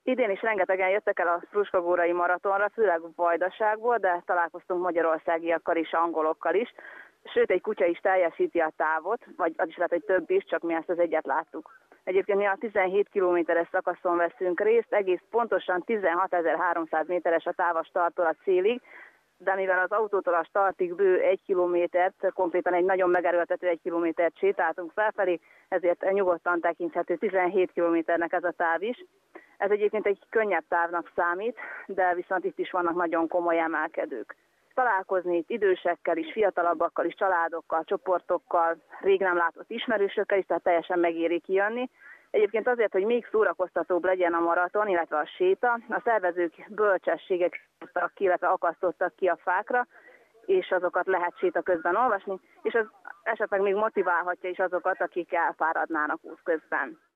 Idén is rengetegen jöttek el a Fruskagórai maratonra, főleg Vajdaságból, de találkoztunk magyarországiakkal is, angolokkal is. Sőt, egy kutya is teljesíti a távot, vagy az is lehet, hogy több is, csak mi ezt az egyet láttuk. Egyébként mi a 17 kilométeres szakaszon veszünk részt, egész pontosan 16.300 méteres a táv a starttól a célig, de mivel az autótól a startig bő 1 kilométert, konkrétan egy nagyon megerőltető 1 kilométert sétáltunk felfelé, ezért nyugodtan tekinthető 17 kilométernek ez a táv is. Ez egyébként egy könnyebb távnak számít, de viszont itt is vannak nagyon komoly emelkedők. Találkozni itt idősekkel is, fiatalabbakkal is, családokkal, csoportokkal, rég nem látott ismerősökkel is, tehát teljesen megéri kijönni. Egyébként azért, hogy még szórakoztatóbb legyen a maraton, illetve a séta, a szervezők bölcsességek illetve akasztottak ki a fákra, és azokat lehet séta közben olvasni, és az esetleg még motiválhatja is azokat, akik elfáradnának út közben.